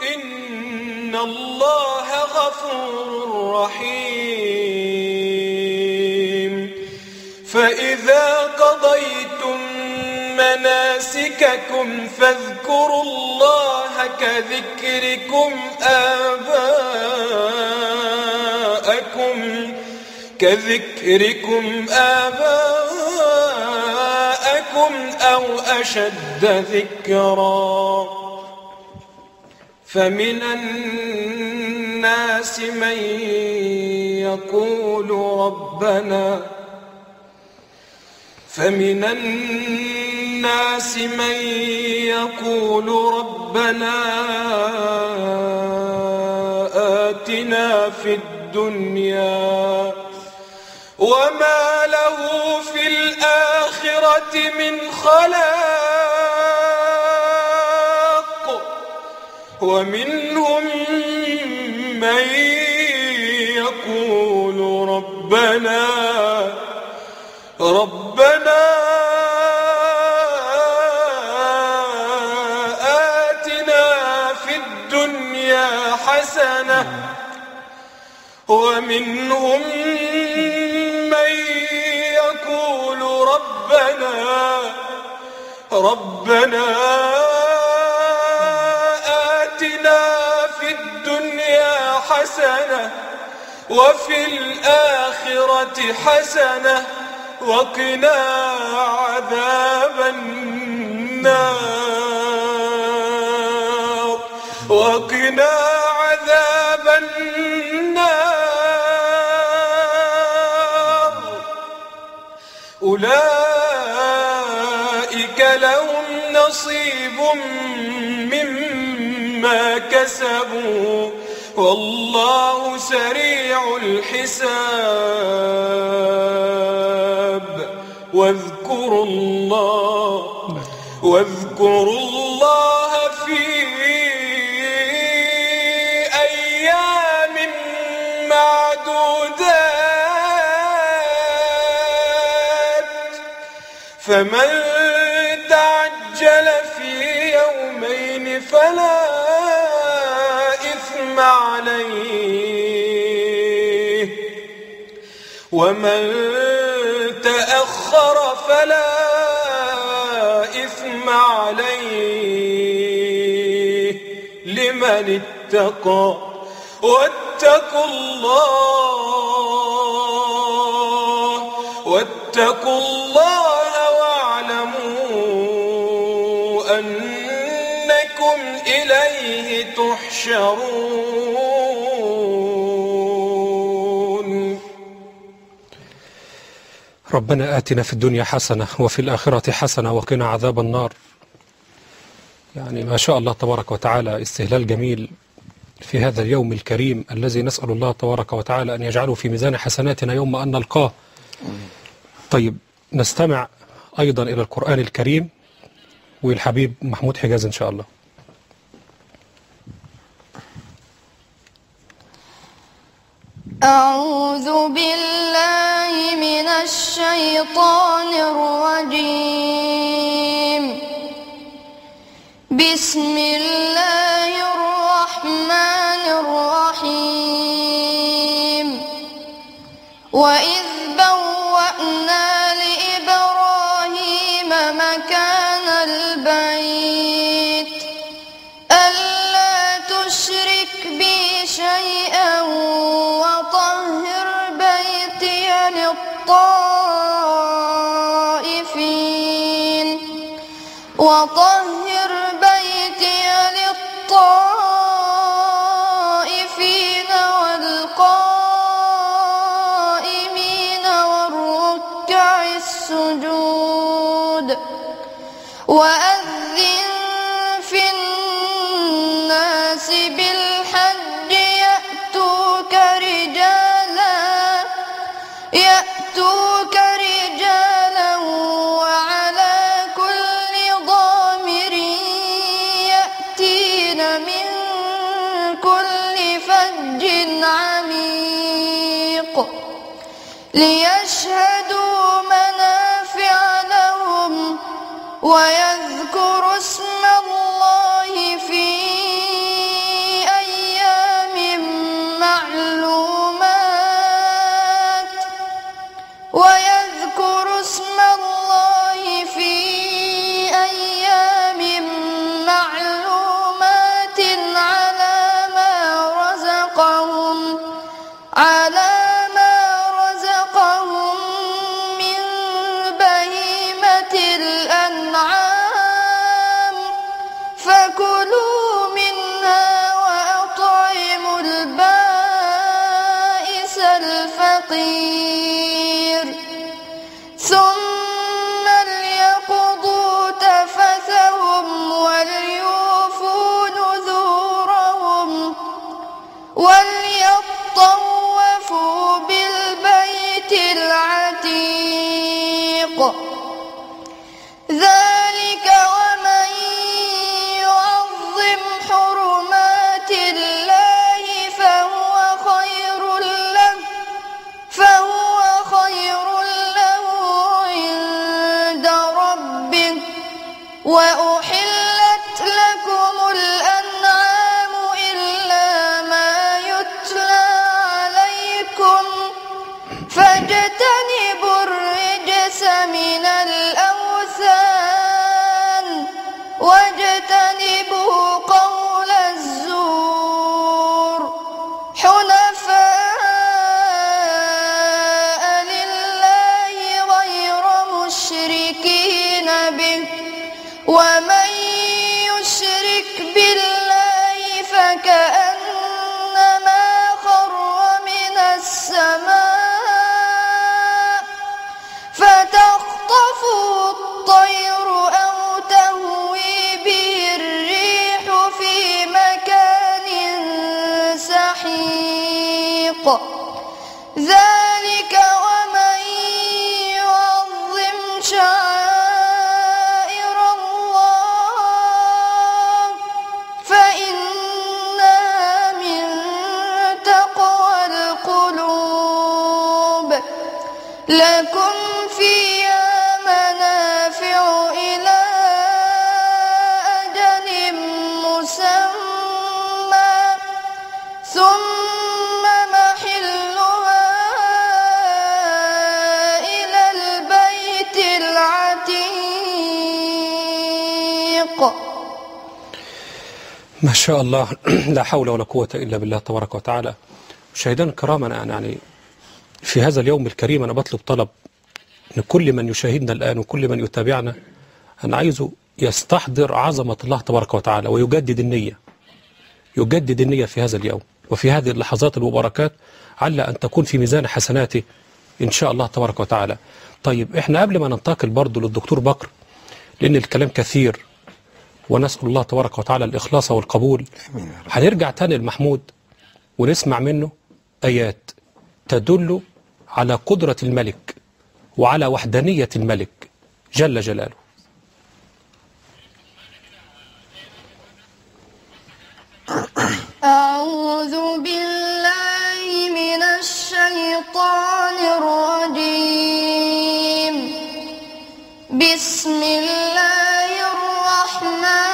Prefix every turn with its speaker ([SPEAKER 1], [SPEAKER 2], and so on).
[SPEAKER 1] إن الله غفور رحيم. فإذا قضيتم مناسككم فاذكروا الله كذكركم آباءكم أو أشد ذكرا. فمن الناس من يقول ربنا آتنا في الدنيا وما له في الآخرة من خلاق. ومنهم من يقول ربنا آتنا في الدنيا حسنة. ومنهم من يقول ربنا آتنا في الدنيا حسنة وفي الآخرة حسنة وقنا عذاب النار. أولئك لهم نصيب مما كسبوا والله سريع الحساب. واذكروا الله في أيام معدودات. فمن تعجل في يومين فلا إثم عليه ومن تأخر فلا إثم عليه لمن اتقى. واتقوا الله واعلموا أنكم إليه تحشرون.
[SPEAKER 2] ربنا آتنا في الدنيا حسنة وفي الآخرة حسنة وقنا عذاب النار. يعني ما شاء الله تبارك وتعالى استهلال جميل في هذا اليوم الكريم الذي نسأل الله تبارك وتعالى أن يجعله في ميزان حسناتنا يوم أن نلقاه. طيب نستمع أيضا إلى القرآن الكريم والحبيب محمود حجاز إن شاء الله.
[SPEAKER 3] أعوذ بالله من الشيطان الرجيم. بسم الله الرحمن الرحيم. وإذ بوأنا لإبراهيم مكان البيت ألا تشرك بي شيئا وطهر بيتي للطائفين والقائمين والركع السجود. وأذن في الناس بالحج يأتوك رجالا وعلى كل ضامر يأتين من كل فج عميق ليشهدوا منافع لهم ويذكروا اسم الله في وأحلت لكم الأنعام إلا ما يتلى عليكم فاجتنبوا الرجس من الأوثان واجتنبوا قول الزور حنفاء لله غير مشركين به ومن يشرك بالله فكأنما خر من السماء فتخطفه الطير أو تهوي به الريح في مكان سحيق ذلك ومن يعظم شعائر الله فإنها من تقوى القلوب لكم فيها منافع إلى أجل مسمى ثم محلها إلى البيت العتيق.
[SPEAKER 2] ما شاء الله. لا حول ولا قوة إلا بالله تبارك وتعالى. مشاهدينا الكرام، أنا يعني في هذا اليوم الكريم أنا بطلب طلب أن كل من يشاهدنا الآن وكل من يتابعنا، أنا عايزه يستحضر عظمة الله تبارك وتعالى ويجدد النية، يجدد النية في هذا اليوم وفي هذه اللحظات المباركات، على أن تكون في ميزان حسناته إن شاء الله تبارك وتعالى. طيب إحنا قبل ما ننتقل برضو للدكتور بكر، لأن الكلام كثير ونسأل الله تبارك وتعالى الإخلاص والقبول، هنرجع تاني لمحمود ونسمع منه آيات تدل على قدرة الملك وعلى وحدانية الملك جل جلاله.
[SPEAKER 3] أعوذ بالله من الشيطان الرجيم بسم الله الرحمن